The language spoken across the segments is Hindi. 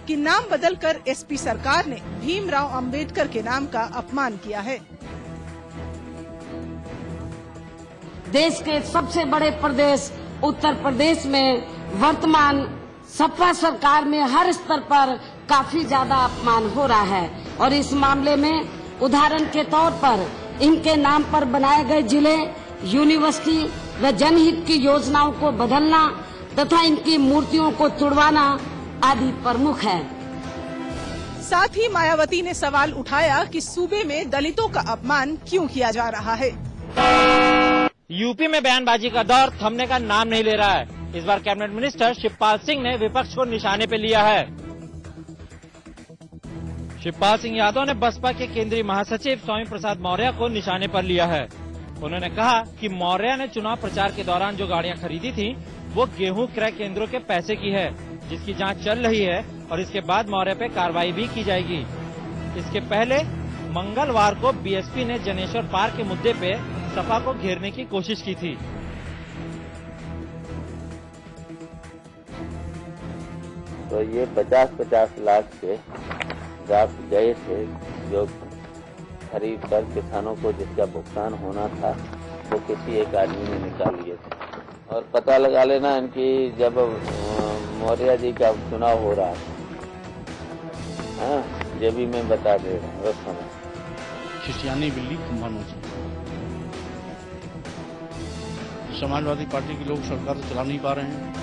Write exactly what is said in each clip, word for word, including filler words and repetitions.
कि नाम बदलकर एसपी सरकार ने भीमराव अंबेडकर के नाम का अपमान किया है। देश के सबसे बड़े प्रदेश उत्तर प्रदेश में वर्तमान सपा सरकार में हर स्तर पर काफी ज्यादा अपमान हो रहा है और इस मामले में उदाहरण के तौर पर इनके नाम पर बनाए गए जिले, यूनिवर्सिटी व जनहित की योजनाओं को बदलना तथा इनकी मूर्तियों को तुड़वाना आदि प्रमुख है। साथ ही मायावती ने सवाल उठाया कि सूबे में दलितों का अपमान क्यों किया जा रहा है। यूपी में बयानबाजी का दौर थमने का नाम नहीं ले रहा है। इस बार कैबिनेट मिनिस्टर शिवपाल सिंह ने विपक्ष को निशाने पे लिया है। शिवपाल सिंह यादव ने बसपा के केंद्रीय महासचिव स्वामी प्रसाद मौर्य को निशाने पर लिया है। उन्होंने कहा कि मौर्य ने चुनाव प्रचार के दौरान जो गाड़ियां खरीदी थी वो गेहूं क्रय केंद्रों के पैसे की है, जिसकी जांच चल रही है और इसके बाद मौर्य पे कार्रवाई भी की जाएगी। इसके पहले मंगलवार को बीएसपी ने जनेश्वर पार्क के मुद्दे पे सपा को घेरने की कोशिश की थी। तो ये पचास पचास लाख के ड्राफ्ट गए थे जो खरीद कर किसानों को जिसका भुगतान होना था वो किसी एक आदमी ने निकाल लिए थे। और पता लगा लेना इनकी जब मौर्य जी का चुनाव हो रहा है, हाँ ये भी मैं बता दे रहा हूँ। उस समय खिसियानी बिल्ली कुंभानो से समाजवादी पार्टी के लोग सरकार चला नहीं पा रहे हैं,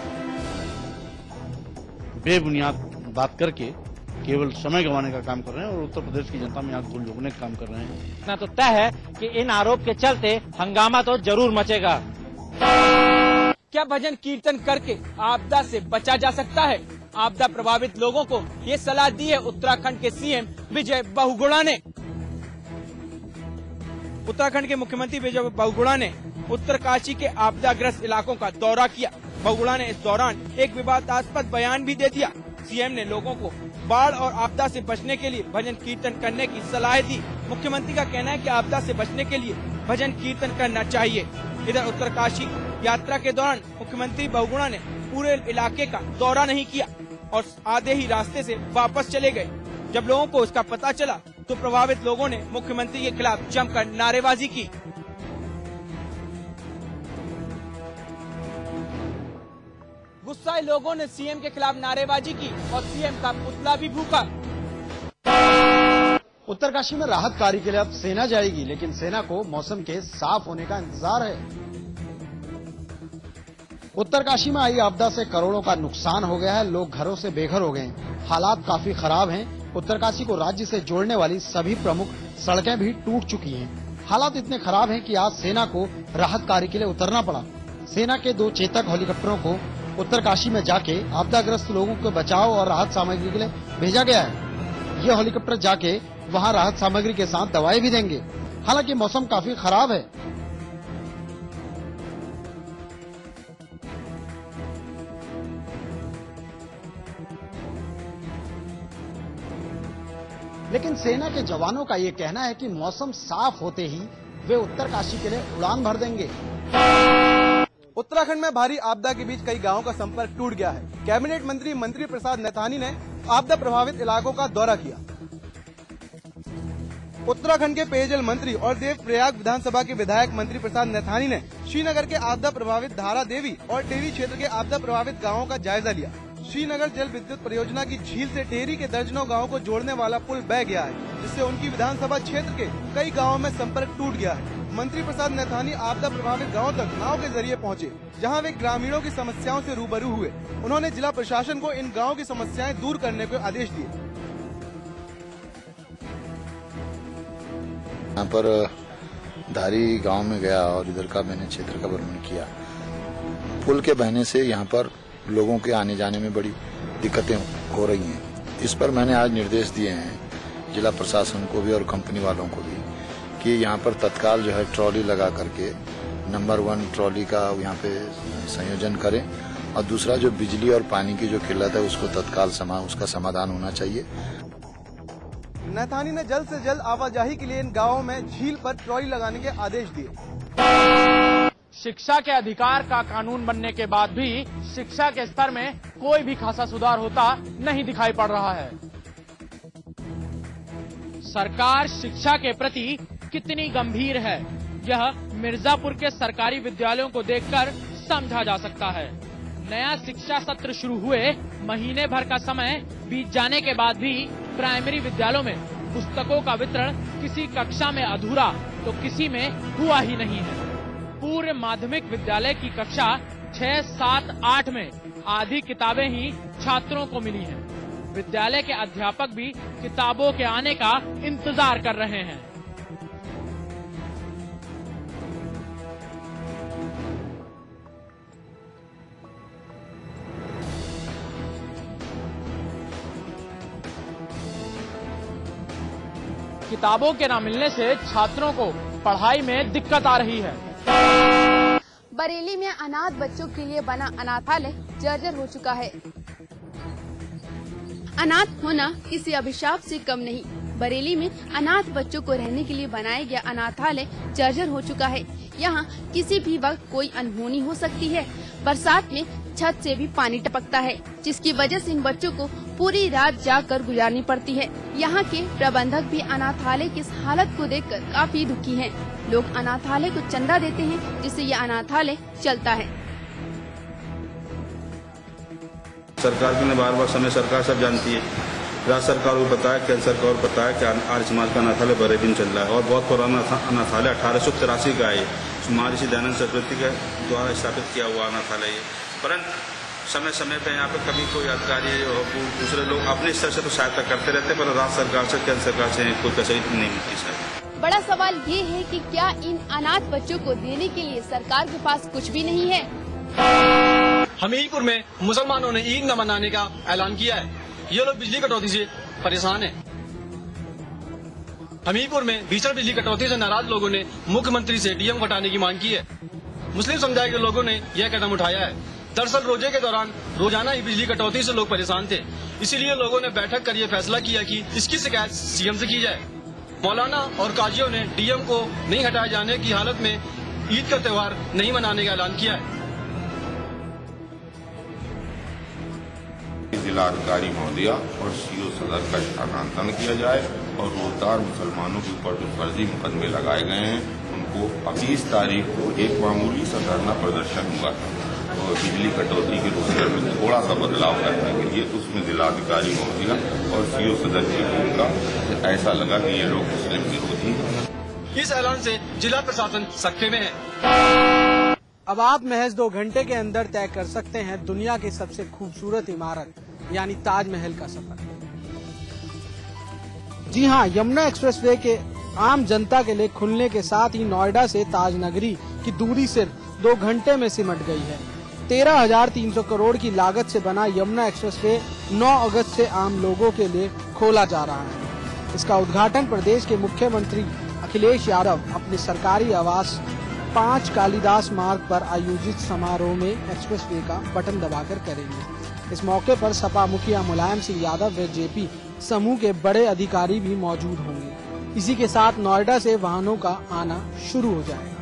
बेबुनियाद बात करके केवल समय गंवाने का काम कर रहे हैं और उत्तर प्रदेश की जनता में आग धूल झोंकने का काम कर रहे हैं। इतना तो तय है कि इन आरोप के चलते हंगामा तो जरूर मचेगा। क्या भजन कीर्तन करके आपदा से बचा जा सकता है? आपदा प्रभावित लोगों को ये सलाह दी है उत्तराखंड के सीएम विजय बहुगुणा ने। उत्तराखंड के मुख्यमंत्री विजय बहुगुणा ने उत्तरकाशी के आपदाग्रस्त इलाकों का दौरा किया। बहुगुणा ने इस दौरान एक विवादास्पद बयान भी दे दिया। सीएम ने लोगों को बाढ़ और आपदा से बचने के लिए भजन कीर्तन करने की सलाह दी। मुख्यमंत्री का कहना है कि आपदा से बचने के लिए भजन कीर्तन करना चाहिए। इधर उत्तरकाशी यात्रा के दौरान मुख्यमंत्री बहुगुणा ने पूरे इलाके का दौरा नहीं किया और आधे ही रास्ते से वापस चले गए। जब लोगों को इसका पता चला तो प्रभावित लोगों ने मुख्यमंत्री के खिलाफ जमकर नारेबाजी की। गुस्साए लोगों ने सीएम के खिलाफ नारेबाजी की और सीएम का पुतला भी फूंका। उत्तरकाशी में राहत कार्य के लिए अब सेना जाएगी, लेकिन सेना को मौसम के साफ होने का इंतजार है। उत्तरकाशी में आई आपदा से करोड़ों का नुकसान हो गया है। लोग घरों से बेघर हो गए हैं। हालात काफी खराब हैं। उत्तरकाशी को राज्य से जोड़ने वाली सभी प्रमुख सड़कें भी टूट चुकी हैं। हालात इतने खराब हैं कि आज सेना को राहत कार्य के लिए उतरना पड़ा। सेना के दो चेतक हेलीकॉप्टरों को उत्तरकाशी में जाके आपदाग्रस्त लोगों के बचाव और राहत सामग्री के लिए भेजा गया है। ये हेलीकॉप्टर जाके वहां राहत सामग्री के साथ दवाएं भी देंगे। हालांकि मौसम काफी खराब है। लेकिन सेना के जवानों का ये कहना है कि मौसम साफ होते ही वे उत्तरकाशी के लिए उड़ान भर देंगे। उत्तराखंड में भारी आपदा के बीच कई गांवों का संपर्क टूट गया है। कैबिनेट मंत्री मंत्री प्रसाद नैथानी ने आपदा प्रभावित इलाकों का दौरा किया। उत्तराखंड के पेयजल मंत्री और देवप्रयाग विधानसभा के विधायक मंत्री प्रसाद नैथानी ने श्रीनगर के आपदा प्रभावित धारा देवी और टेहरी क्षेत्र के आपदा प्रभावित गाँवों का जायजा लिया। श्रीनगर जल विद्युत परियोजना की झील से टेहरी के दर्जनों गाँवों को जोड़ने वाला पुल बह गया है, जिससे उनकी विधानसभा क्षेत्र के कई गाँवों में संपर्क टूट गया है। मंत्री प्रसाद नैथानी आपदा प्रभावित गाँव तक नाव के जरिए पहुँचे, जहाँ वे ग्रामीणों की समस्याओं से रूबरू हुए। उन्होंने जिला प्रशासन को इन गाँव की समस्याएं दूर करने के आदेश दिए। यहाँ पर धारी गांव में गया और इधर का मैंने क्षेत्र का भ्रमण किया। पुल के बहने से यहाँ पर लोगों के आने जाने में बड़ी दिक्कतें हो रही हैं। इस पर मैंने आज निर्देश दिए हैं जिला प्रशासन को भी और कंपनी वालों को भी कि यहाँ पर तत्काल जो है ट्रॉली लगा करके नंबर वन ट्रॉली का यहाँ पे संयोजन करें और दूसरा जो बिजली और पानी की जो किल्लत है उसको तत्काल समा उसका समाधान होना चाहिए। नैथानी ने जल्द से जल्द आवाजाही के लिए इन गाँवों में झील पर ट्रॉली लगाने के आदेश दिए। शिक्षा के अधिकार का कानून बनने के बाद भी शिक्षा के स्तर में कोई भी खासा सुधार होता नहीं दिखाई पड़ रहा है। सरकार शिक्षा के प्रति कितनी गंभीर है, यह मिर्जापुर के सरकारी विद्यालयों को देखकर समझा जा सकता है। नया शिक्षा सत्र शुरू हुए महीने भर का समय बीत जाने के बाद भी प्राइमरी विद्यालयों में पुस्तकों का वितरण किसी कक्षा में अधूरा तो किसी में हुआ ही नहीं है। पूर्व माध्यमिक विद्यालय की कक्षा छह, सात, आठ में आधी किताबें ही छात्रों को मिली हैं। विद्यालय के अध्यापक भी किताबों के आने का इंतजार कर रहे हैं। किताबों के न मिलने से छात्रों को पढ़ाई में दिक्कत आ रही है। बरेली में अनाथ बच्चों के लिए बना अनाथालय जर्जर हो चुका है। अनाथ होना किसी अभिशाप से कम नहीं। बरेली में अनाथ बच्चों को रहने के लिए बनाया गया अनाथालय जर्जर हो चुका है। यहाँ किसी भी वक्त कोई अनहोनी हो सकती है। बरसात में छत से भी पानी टपकता है, जिसकी वजह से इन बच्चों को पूरी रात जागकर गुजारनी पड़ती है। यहाँ के प्रबंधक भी अनाथालय की इस हालत को देखकर काफी दुखी हैं। लोग अनाथालय को चंदा देते हैं, जिससे यह अनाथालय चलता है। सरकार की बार बार समय सरकार सब जानती है, राज्य सरकार को पता है, केंद्र सरकार को पता है कि आर्य समाज का अनाथालय बरेली में चल रहा है और बहुत पुराना अनाथालय अठारह सौ तिरासी का है। महर्षि दयानंद सरस्वती के द्वारा स्थापित किया हुआ अनाथालय है। परंतु समय समय पे यहाँ पे कभी कोई अधिकारी और दूसरे लोग अपने स्तर से तो सहायता करते रहते, पर राज्य सरकार से केंद्र सरकार से कोई कसर नहीं मिलती सर। बड़ा सवाल ये है कि क्या इन अनाथ बच्चों को देने के लिए सरकार के पास कुछ भी नहीं है। हमीरपुर में मुसलमानों ने ईद न मनाने का ऐलान किया है। ये लोग बिजली कटौती से परेशान हैं। हमीरपुर में भीषण बिजली कटौती से नाराज लोगों ने मुख्यमंत्री से डीएम हटाने की मांग की है। मुस्लिम समुदाय के लोगों ने यह कदम उठाया है। दरअसल रोजे के दौरान रोजाना ही बिजली कटौती से लोग परेशान थे, इसीलिए लोगों ने बैठक कर ये फैसला किया कि इसकी शिकायत सीएम से की जाए। मौलाना और काजियों ने डीएम को नहीं हटाए जाने की हालत में ईद का त्योहार नहीं मनाने का ऐलान किया है। जिलाधिकारी महोदय और सीओ सदर का स्थानांतरण किया जाए और रोजगार मुसलमानों के ऊपर जो फर्जी मुकदमे लगाए गए हैं उनको बीस तारीख को एक मामूली सा धरना प्रदर्शन हुआ था और बिजली कटौती के रोस्टर में थोड़ा सा बदलाव करने के लिए उसमें जिलाधिकारी महोदय और सीओ सदर की भूमिका ऐसा लगा कि ये लोग मुस्लिम विरोधी हैं। इस ऐलान से जिला प्रशासन सख्ते में है। अब आप महज दो घंटे के अंदर तय कर सकते हैं दुनिया की सबसे खूबसूरत इमारत यानी ताजमहल का सफर। जी हाँ, यमुना एक्सप्रेसवे के आम जनता के लिए खुलने के साथ ही नोएडा से ताजनगरी की दूरी सिर्फ दो घंटे में सिमट गई है। तेरह हजार तीन सौ करोड़ की लागत से बना यमुना एक्सप्रेसवे नौ अगस्त से आम लोगों के लिए खोला जा रहा है। इसका उद्घाटन प्रदेश के मुख्यमंत्री अखिलेश यादव अपने सरकारी आवास पांच कालिदास मार्ग पर आयोजित समारोह में एक्सप्रेसवे का बटन दबाकर करेंगे। इस मौके पर सपा मुखिया मुलायम सिंह यादव व जेपी समूह के बड़े अधिकारी भी मौजूद होंगे। इसी के साथ नोएडा से वाहनों का आना शुरू हो जाएगा।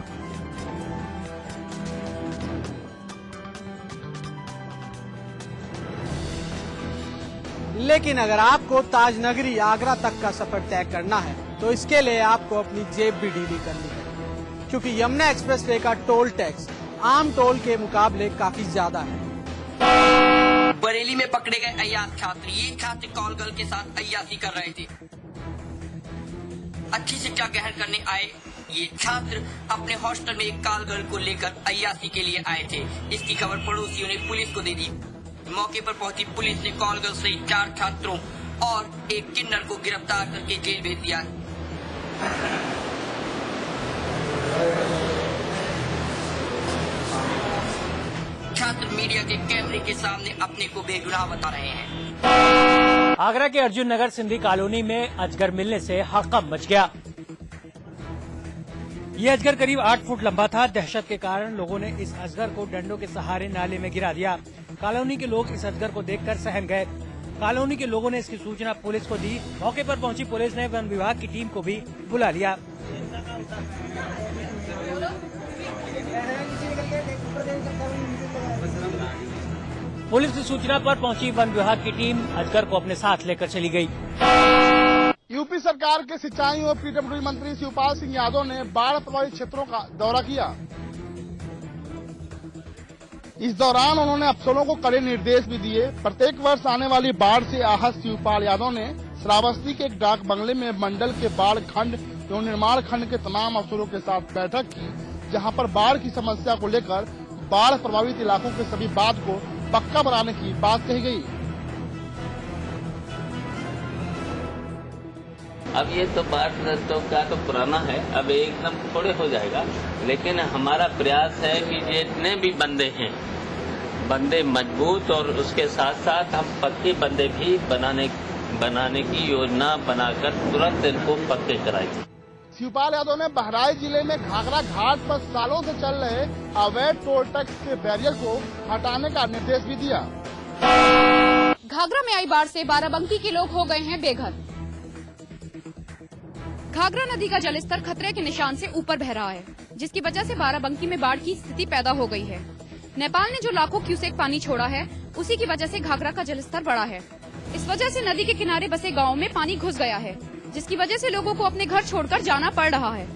लेकिन अगर आपको ताजनगरी आगरा तक का सफर तय करना है तो इसके लिए आपको अपनी जेब भी ढीली करनी है, क्योंकि यमुना एक्सप्रेसवे का टोल टैक्स आम टोल के मुकाबले काफी ज्यादा है। बरेली में पकड़े गए अय्याश छात्र। ये छात्र कॉल गर्ल के साथ अय्याशी कर रहे थे। अच्छी शिक्षा ग्रहण करने आए ये छात्र अपने हॉस्टल में एक कॉल गर्ल को लेकर अय्याशी के लिए आए थे। इसकी खबर पड़ोसियों ने पुलिस को दे दी। मौके पर पहुंची पुलिस ने कॉल गर्ल सहित चार छात्रों और एक किन्नर को गिरफ्तार करके जेल भेज दिया। छात्र मीडिया के कैमरे के सामने अपने को बेगुनाह बता रहे हैं। आगरा के अर्जुन नगर सिंधी कॉलोनी में अजगर मिलने से हड़कंप मच गया। ये अजगर करीब आठ फुट लंबा था। दहशत के कारण लोगों ने इस अजगर को डंडों के सहारे नाले में गिरा दिया। कॉलोनी के लोग इस अजगर को देखकर सहम गए। कॉलोनी के लोगों ने इसकी सूचना पुलिस को दी। मौके पर पहुंची पुलिस ने वन विभाग की टीम को भी बुला लिया। पुलिस की सूचना पर पहुंची वन विभाग की टीम अजगर को अपने साथ लेकर चली गई। यूपी सरकार के सिंचाई और पीडब्ल्यूडी मंत्री शिवपाल सिंह यादव ने बाढ़ प्रभावित क्षेत्रों का दौरा किया। इस दौरान उन्होंने अफसरों को कड़े निर्देश भी दिए। प्रत्येक वर्ष आने वाली बाढ़ से आहत शिवपाल यादव ने श्रावस्ती के एक डाक बंगले में मंडल के बाढ़ खंड एवं निर्माण खंड के तमाम अफसरों के साथ बैठक की, जहां पर बाढ़ की समस्या को लेकर बाढ़ प्रभावित इलाकों के सभी बांध को पक्का बनाने की बात कही गई। अब ये तो बाढ़ तो क्या तो पुराना है, अब एकदम थोड़े हो जाएगा, लेकिन हमारा प्रयास है कि जितने भी बंदे हैं, बंदे मजबूत और उसके साथ साथ हम पक्के बंदे भी बनाने बनाने की योजना बनाकर तुरंत इनको पक्के कराएंगे। शिवपाल यादव ने बहराइच जिले में घाघरा घाट पर सालों से चल रहे अवैध टोल टैक्स के बैरियर को हटाने का निर्देश भी दिया। घाघरा में आई बाढ़ से बाराबंकी के लोग हो गए हैं बेघर। घाघरा नदी का जलस्तर खतरे के निशान से ऊपर बह रहा है, जिसकी वजह से बाराबंकी में बाढ़ की स्थिति पैदा हो गई है। नेपाल ने जो लाखों क्यूसेक पानी छोड़ा है, उसी की वजह से घाघरा का जलस्तर बढ़ा है। इस वजह से नदी के किनारे बसे गाँव में पानी घुस गया है, जिसकी वजह से लोगों को अपने घर छोड़कर जाना पड़ रहा है।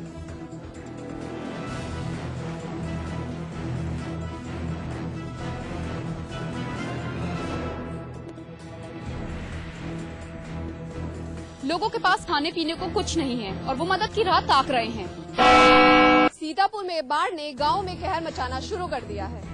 लोगों के पास खाने पीने को कुछ नहीं है और वो मदद की राह ताक रहे हैं। सीतापुर में बाढ़ ने गांव में कहर मचाना शुरू कर दिया है।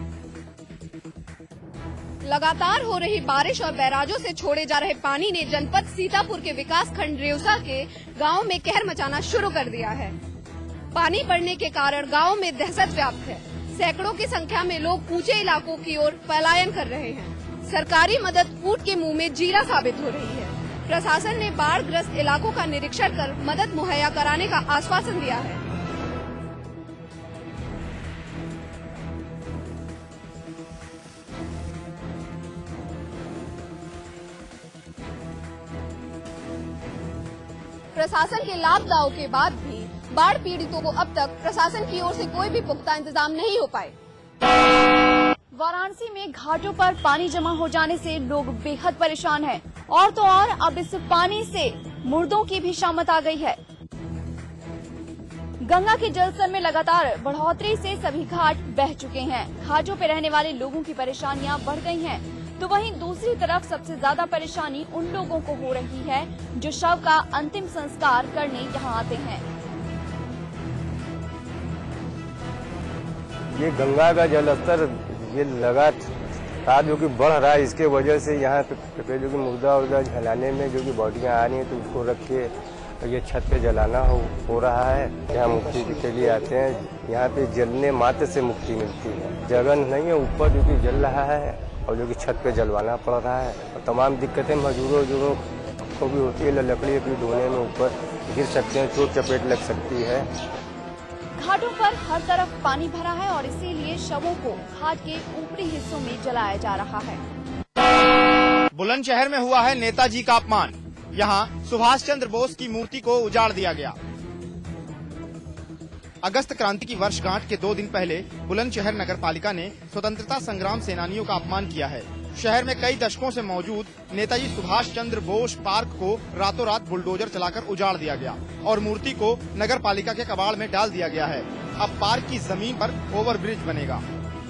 लगातार हो रही बारिश और बैराजों से छोड़े जा रहे पानी ने जनपद सीतापुर के विकास खंड रेउसा के गांव में कहर मचाना शुरू कर दिया है। पानी बढ़ने के कारण गांव में दहशत व्याप्त है। सैकड़ों की संख्या में लोग ऊंचे इलाकों की ओर पलायन कर रहे हैं। सरकारी मदद ऊंट के मुंह में जीरा साबित हो रही है। प्रशासन ने बाढ़ ग्रस्त इलाकों का निरीक्षण कर मदद मुहैया कराने का आश्वासन दिया है। प्रशासन के लाभ दावों के बाद भी बाढ़ पीड़ितों को अब तक प्रशासन की ओर से कोई भी पुख्ता इंतजाम नहीं हो पाए। वाराणसी में घाटों पर पानी जमा हो जाने से लोग बेहद परेशान हैं और तो और अब इस पानी से मुर्दों की भी शामत आ गई है। गंगा के जलस्तर में लगातार बढ़ोतरी से सभी घाट बह चुके हैं। घाटों पर रहने वाले लोगों की परेशानियां बढ़ गई हैं, तो वहीं दूसरी तरफ सबसे ज्यादा परेशानी उन लोगों को हो रही है जो शव का अंतिम संस्कार करने यहाँ आते हैं। ये गंगा का जलस्तर ये लगातार जो कि बढ़ रहा है, इसके वजह से यहाँ पे जो कि मुर्दा उर्दा जलाने में जो कि बॉडियाँ आ रही हैं, तो उसको रख के ये छत पे जलाना हो, हो रहा है। यहाँ मुक्ति के लिए आते हैं, यहाँ पे जलने मात्र से मुक्ति मिलती है। जगह नहीं है, ऊपर जो कि जल रहा है और जो कि छत पे जलवाना पड़ रहा है। और तमाम दिक्कतें मजदूरों जो को भी होती है, लकड़ी लकड़ी ढोने में ऊपर गिर सकते हैं, चोट चपेट लग सकती है। घाटों पर हर तरफ पानी भरा है और इसीलिए शवों को घाट के ऊपरी हिस्सों में जलाया जा रहा है। बुलंदशहर में हुआ है नेताजी का अपमान। यहाँ सुभाष चंद्र बोस की मूर्ति को उजाड़ दिया गया। अगस्त क्रांति की वर्षगांठ के दो दिन पहले बुलंदशहर नगर पालिका ने स्वतंत्रता संग्राम सेनानियों का अपमान किया है। शहर में कई दशकों से मौजूद नेताजी सुभाष चंद्र बोस पार्क को रातों रात बुलडोजर चलाकर उजाड़ दिया गया और मूर्ति को नगर पालिका के कबाड़ में डाल दिया गया है। अब पार्क की जमीन पर ओवरब्रिज बनेगा।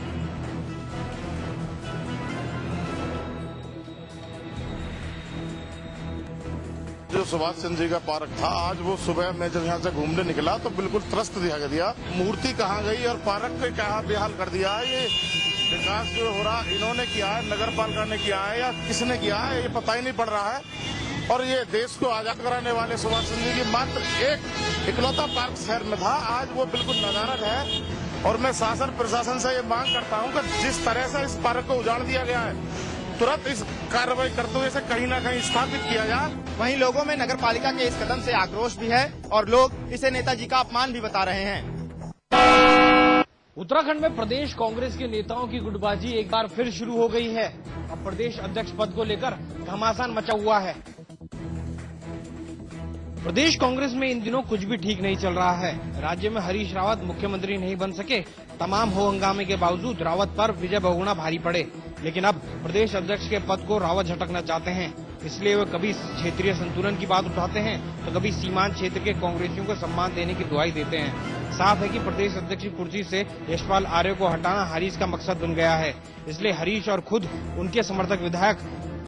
जो सुभाष चंद्र जी का पार्क था, आज वो सुबह मैं जब यहाँ से घूमने निकला तो बिल्कुल त्रस्त दिखा दिया। मूर्ति कहाँ गई और पार्क को क्या बेहाल कर दिया है। ये विकास जो हो रहा इन्होंने किया है, नगर पालिका ने किया है या किसने किया है, ये पता ही नहीं पड़ रहा है। और ये देश को आजाद कराने वाले सुभाष चंद्र जी की मात्र एक इकलौता पार्क शहर में था, आज वो बिल्कुल नदारद है। और मैं शासन प्रशासन से ये मांग करता हूँ कि जिस तरह से इस पार्क को उजाड़ दिया गया है, तुरंत इस कार्रवाई करते हुए इसे कहीं न कहीं स्थापित किया जाए। वहीं लोगों में नगर पालिका के इस कदम से आक्रोश भी है और लोग इसे नेताजी का अपमान भी बता रहे हैं। उत्तराखंड में प्रदेश कांग्रेस के नेताओं की गुटबाजी एक बार फिर शुरू हो गई है। अब प्रदेश अध्यक्ष पद को लेकर घमासान मचा हुआ है। प्रदेश कांग्रेस में इन दिनों कुछ भी ठीक नहीं चल रहा है। राज्य में हरीश रावत मुख्यमंत्री नहीं बन सके। तमाम हो हंगामे के बावजूद रावत पर विजय बहुगुणा भारी पड़े। लेकिन अब प्रदेश अध्यक्ष के पद को रावत झटकना चाहते हैं। इसलिए वे कभी क्षेत्रीय संतुलन की बात उठाते हैं तो कभी सीमांत क्षेत्र के कांग्रेसियों को सम्मान देने की दुहाई देते हैं। साफ है कि प्रदेश अध्यक्ष की कुर्सी से यशपाल आर्य को हटाना हरीश का मकसद बन गया है। इसलिए हरीश और खुद उनके समर्थक विधायक